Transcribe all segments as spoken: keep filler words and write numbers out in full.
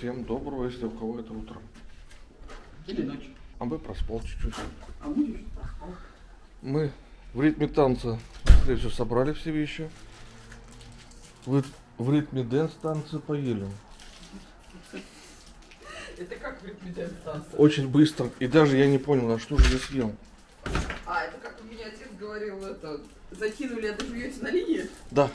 Всем доброго, если у кого это утро. Или ночью. А мы проспал чуть-чуть. А мы чуть-чуть проспал. Мы в ритме танца все собрали все вещи. В, в ритме дэнс-танца поели. Это как в ритме дэнс-танца? Очень быстро. И даже я не понял, а что же я съел. А, это как у меня отец говорил, это, закинули, а дожуете на линии? Да.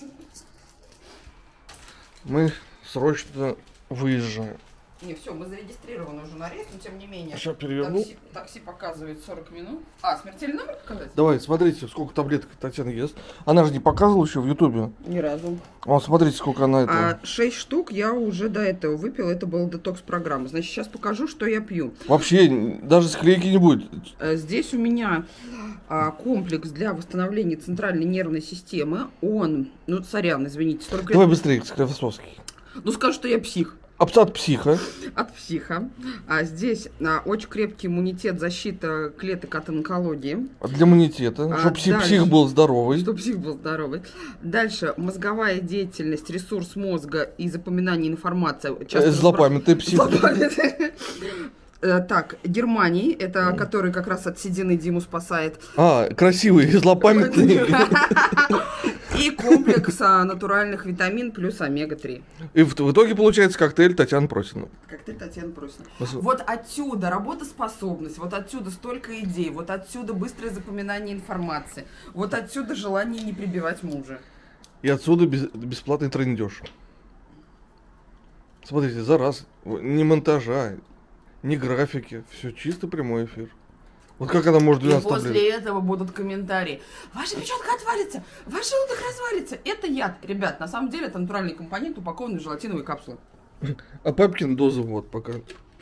Мы срочно выезжаем. Не, все, мы зарегистрированы уже на рейс, но тем не менее. Сейчас переверну. Такси, такси показывает сорок минут. А, смертельный номер показать? Давай, смотрите, сколько таблеток Татьяна ест. Она же не показывала еще в Ютубе. Ни разу. Вон, смотрите, сколько она это. А шесть штук я уже до этого выпила, это была детокс-программа. Значит, сейчас покажу, что я пью. Вообще, даже склейки не будет. Здесь у меня а, комплекс для восстановления центральной нервной системы. Он, ну, сорян, извините, столько Давай лет... быстрее, Склифосовский. Ну, скажу, что я псих. От психа. От психа. А здесь а, очень крепкий иммунитет, защита клеток от онкологии. Для иммунитета, А, чтобы псих, дальше, псих был здоровый. Чтобы псих был здоровый. Дальше мозговая деятельность, ресурс мозга и запоминание информации. Э, злопамятный псих. Злопамятный. Так, Германии, это который как раз от седины Диму спасает. А, красивый, злопамятный. И комплекс натуральных витамин плюс омега три. И в, в итоге получается коктейль Татьяны Просиной. Коктейль Татьяны Просиной. Пос... Вот отсюда работоспособность, вот отсюда столько идей, вот отсюда быстрое запоминание информации, вот отсюда желание не прибивать мужа. И отсюда без, бесплатный трындеж. Смотрите, за раз, ни монтажа, ни графики, все чисто прямой эфир. Вот как она может двенадцать И после таблеток? этого будут комментарии. Ваша печенка отвалится, ваш желудок развалится. Это яд. Ребят, на самом деле это натуральный компонент, упакованный в желатиновые капсулы. А папкин доза вот пока.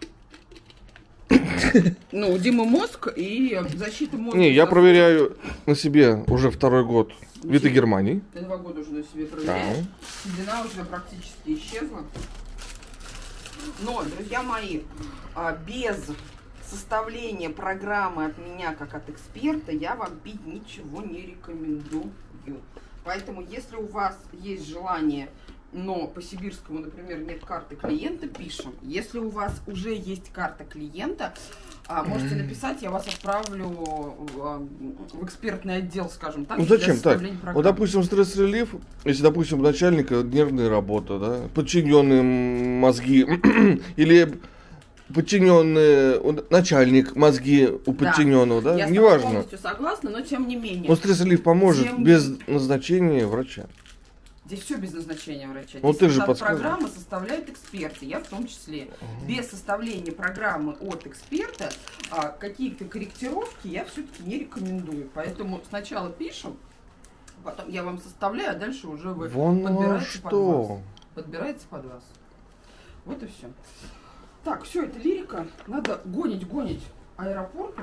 Ну, у Димы мозг и защита мозга. Не, я проверяю на себе уже второй год Вита Германии. Ты два года уже на себе проверяешь. Седина уже практически исчезла. Но, друзья мои, без составления программы от меня, как от эксперта, я вам пить ничего не рекомендую. Поэтому, если у вас есть желание, но по сибирскому, например, нет карты клиента, пишем. Если у вас уже есть карта клиента, можете написать, я вас отправлю в экспертный отдел, скажем так. Ну зачем так? Вот, допустим, стресс-релиф, если, допустим, у начальника нервная работа, да, подчиненные мозги, или подчиненные, начальник, мозги у подчиненного, да, да? Я неважно. Я полностью согласна, но тем не менее. Но стресс-релиф поможет тем... без назначения врача. Здесь все без назначения врача. Вот ты же программы составляют эксперты, я в том числе. Uh-huh. Без составления программы от эксперта а, какие-то корректировки я все-таки не рекомендую. Поэтому сначала пишем, потом я вам составляю, а дальше уже вы Вон подбираете что. под вас. Подбирается под вас. Вот и все. Так, все, это лирика. Надо гонить, гонить аэропортом.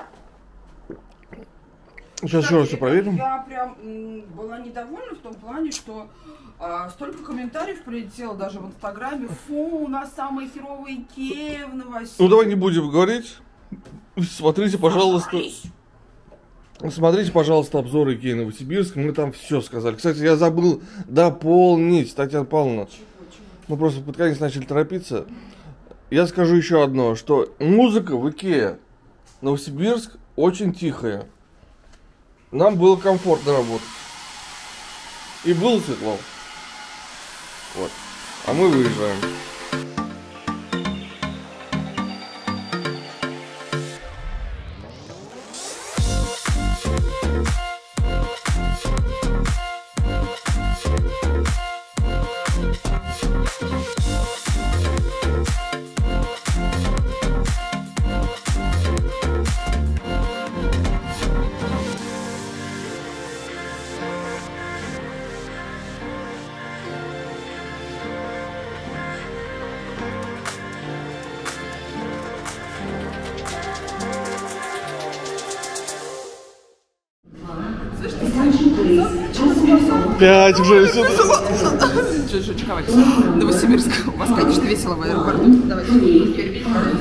Сейчас еще раз все проверим. Я прям м, была недовольна в том плане, что а, столько комментариев прилетело даже в Инстаграме. Фу, у нас самые херовые Икея в Новосибирске. Ну давай не будем говорить. Смотрите, пожалуйста. Смотрите, пожалуйста, обзор Икеи Новосибирск. Мы там все сказали. Кстати, я забыл дополнить, Татьяна Павловна. Чего, чего? Мы просто под конец начали торопиться. Я скажу еще одно, что музыка в Икее Новосибирск очень тихая. Нам было комфортно работать. И было светло. Вот. А мы выезжаем. Пять уже все. Новосибирск. У вас, конечно, весело в аэропорту. Давайте.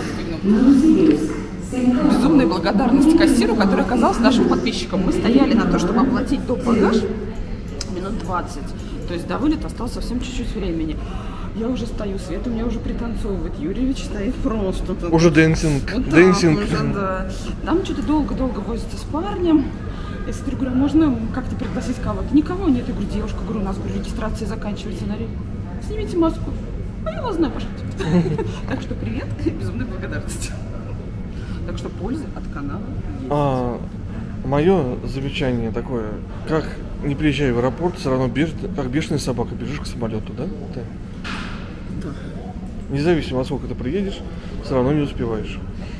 Безумная благодарность кассиру, который оказался нашим подписчиком. Мы стояли на то, чтобы оплатить доп. Багаж минут двадцать. То есть до вылета осталось совсем чуть-чуть времени. Я уже стою, Света у меня уже пританцовывает. Юрьевич стоит просто. Уже дэнсинг. Вот дэнсинг. Уже, да. Там что-то долго-долго возится с парнем. Я смотрю, говорю, можно как-то пригласить кого-то? Никого нет. Я говорю, девушка, говорю, у нас говорю, регистрация заканчивается на рейд. Снимите маску. А я вас знаю, пожалуйста. Так что привет, безумной благодарности. Так что польза от канала есть. Мое замечание такое, как не приезжай в аэропорт, все равно беж, как бешеная собака бежишь к самолету, да? Да. Да. Независимо от сколько ты приедешь, все равно не успеваешь.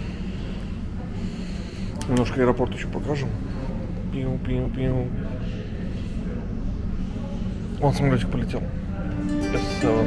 Немножко аэропорт еще покажем. Пиу, пиу, пиу. Вон самолетик полетел. Yes,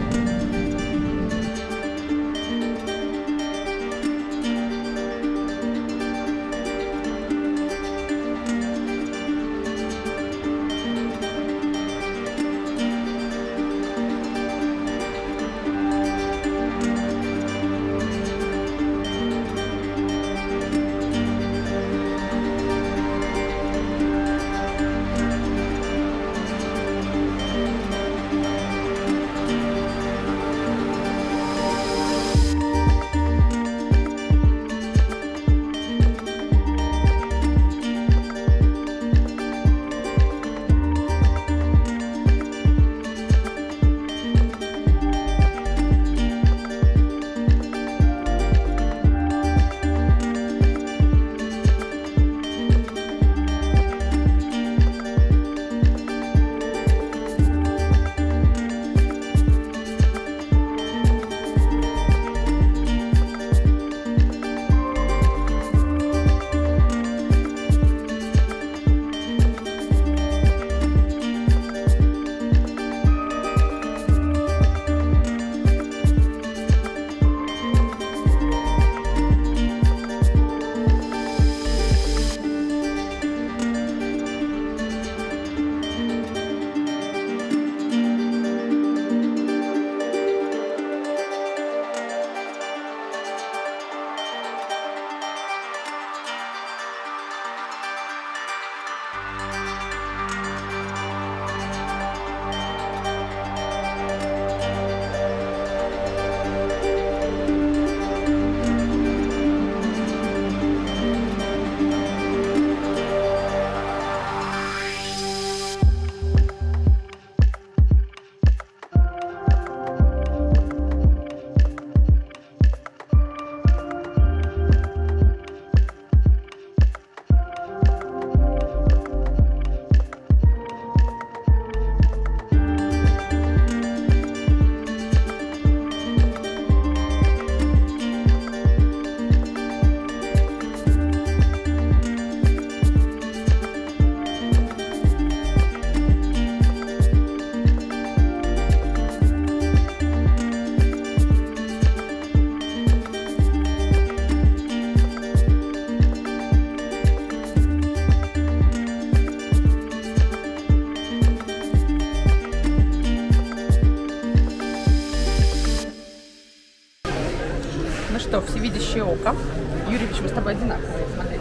что, всевидящее око. Юрьевич, мы с тобой одинаковые, смотри.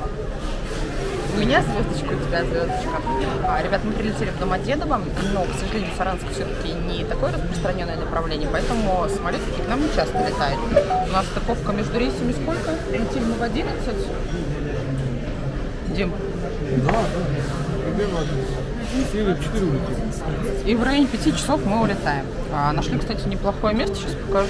У меня звездочка, у тебя звездочка. А, ребят, мы прилетели в Домодедово, но, к сожалению, Саранск все-таки не такое распространенное направление, поэтому самолетики к нам не часто летают. У нас стыковка между рейсами сколько? Летели мы в одиннадцать. Дим? Да, да. Примерно одиннадцать. Или в четыре улетели. И в районе пяти часов мы улетаем. А, нашли, кстати, неплохое место, сейчас покажу.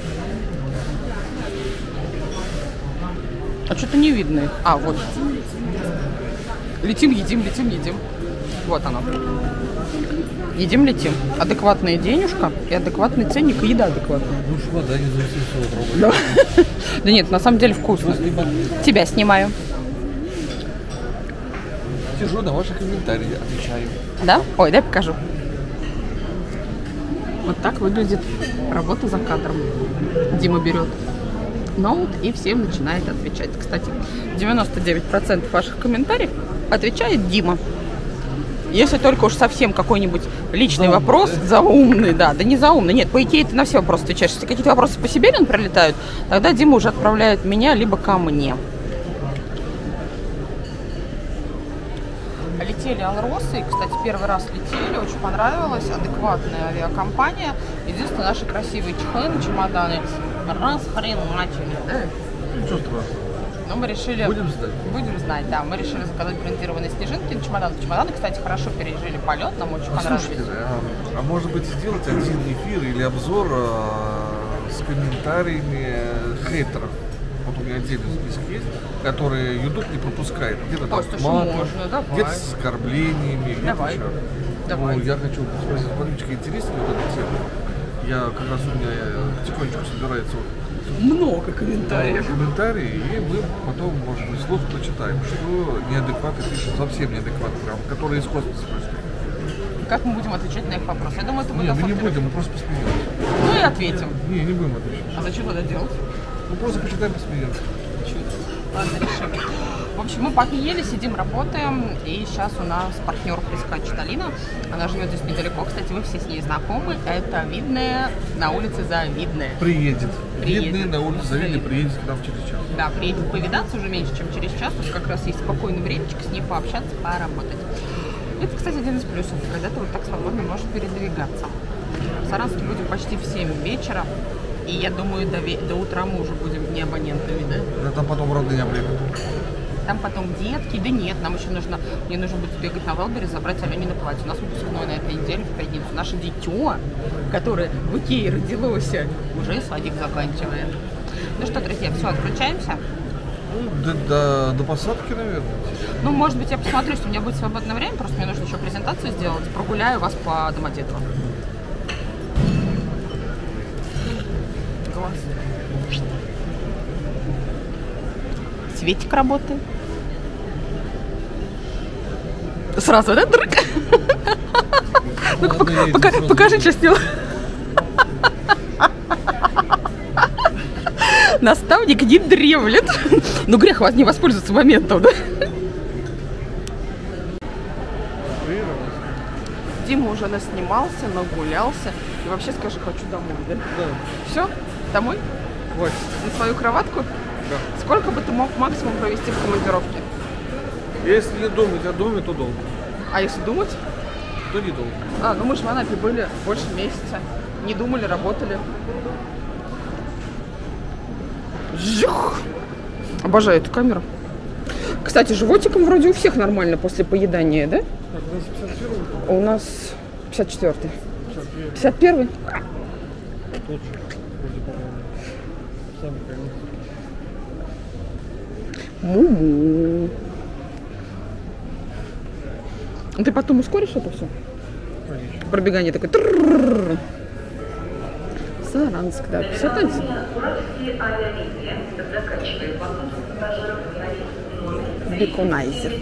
А что-то не видно их. А, вот. Летим, едим, летим, едим. Вот оно. Едим, летим. Адекватная денежка и адекватный ценник, и еда адекватная. Ну, вода не зависит. Да нет, на самом деле вкусно. Тебя снимаю. Сижу на ваши комментарии, отвечаю. Да? Ой, дай покажу. Вот так выглядит работа за кадром. Дима берет ноут и всем начинает отвечать. Кстати, девяносто девять процентов ваших комментариев отвечает Дима. Если только уж совсем какой-нибудь личный заумный, вопрос, да? заумный, да, да не заумный, нет, по идее ты на все вопросы отвечаешь. Если какие-то вопросы по себе он пролетают, тогда Дима уже отправляет меня, либо ко мне. летели Алросы, кстати, первый раз летели, очень понравилось, адекватная авиакомпания. Единственное, наши красивые чехлы, чемоданы расхреначили. Ничего страшного. Но мы решили... Будем знать. Будем знать, да. Мы решили заказать брендированные снежинки на чемодан. Чемоданы, кстати, хорошо пережили полет, нам очень А понравились. слушайте, а, а может быть сделать один эфир или обзор а, с комментариями хейтеров? Вот у меня отдельный список есть, которые YouTube не пропускает. Где-то там Слушай, матом, можно, давай. где-то с оскорблениями, где-то Давай. еще. Давай. Ну, я хочу спросить, смотрите, интереснее вот эта тема. Я как раз у меня потихонечку собирается вот Много комментариев. комментарии, и мы потом, может быть, вслух прочитаем, что неадекваты пишут, совсем неадекваты, прям, которые из космоса происходят. Как мы будем отвечать на их вопросы? Я думаю, это будет Не, мы не достаточно- будем, мы просто посмеемся. Ну и ответим. Не, не будем отвечать. А зачем это делать? Мы просто почитаем, посмеемся. Ладно, решим. В общем, мы поели, сидим, работаем, и сейчас у нас партнер прискачет Алина. Она живет здесь недалеко, кстати, вы все с ней знакомы. Это Видное, на улице Завидная. Приедет. Приедет. Видный на улице Завидный приедет к нам через час. Да, приедет повидаться уже меньше, чем через час. Тут как раз есть спокойное времечко с ней пообщаться, поработать. Это, кстати, один из плюсов, когда ты вот так свободно можешь передвигаться. В Саранске будем почти в семь вечера. И я думаю, до, ве- до утра мы уже будем не абонентами, да? Да там потом родные приедут. Там потом детки, да нет, нам еще нужно, мне нужно будет бегать на Валбере, забрать Аленина платье. У нас выпускной на этой неделе в пятницу. Наше дитё, которое в Икее родилось, уже садик заканчивает. Ну что, друзья, все, отключаемся. Ну, до, до, до посадки, наверное. Ну, может быть, я посмотрю, что у меня будет свободное время, просто мне нужно еще презентацию сделать. Прогуляю вас по Домодедово. Класс. Светик работает. Сразу, да, друг? Ну-ка, Ладно, едем, пока- сразу покажи, едем. что сделал. Наставник не дремлет. Ну, грех вас не воспользоваться моментом, да? Дима уже наснимался, нагулялся. И вообще скажи, хочу домой, да? Да, Все? Домой? хватит. На свою кроватку? Да. Сколько бы ты мог максимум провести в командировке? Если не думать о доме, то долго. А если думать? То недолго. А, ну мы же в Анапе были больше месяца. Не думали, работали. Жух! Обожаю эту камеру. Кстати, животиком вроде у всех нормально после поедания, да? Так, у нас пятьдесят первый, У нас пятьдесят четвёртый. пятьдесят первый? тот же, вроде, по-моему. Самый конец. Му-му. Ты потом ускоришь это все? Конечно. Пробегание такое. Трррррр. Саранск, да, пятьдесят один. Беконайзер.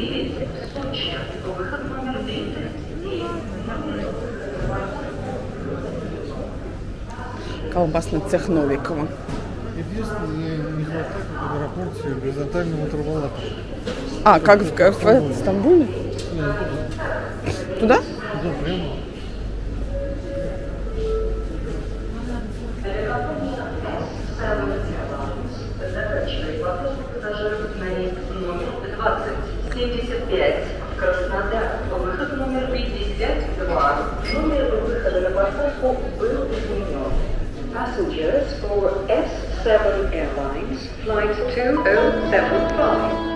Колбасный цех Новикова. Единственное, мне не хватает в аэропорте горизонтального траволата. А, как в, как в Стамбуле? Не, ну туда. Туда? Туда прямо. семьдесят пять. Краснодар. Выход номер пятьдесят два. Номер выхода на посадку был изменен. Passengers for эс семь Airlines, flight two oh seven five.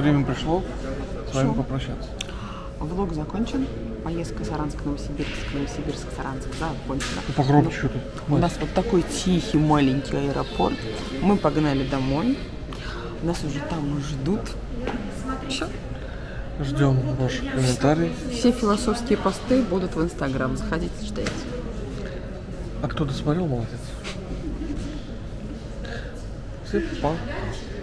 время пришло с вами попрощаться. Влог закончен. Поездка Саранск-Новосибирск, Новосибирск-Саранск закончена. Ну, погромче что-то. У нас вот такой тихий маленький аэропорт. Мы погнали домой. Нас уже там ждут. Все. Ждем ваши комментарии. Все философские посты будут в Инстаграм. Заходите, читайте. А кто досмотрел, молодец. Все, пока.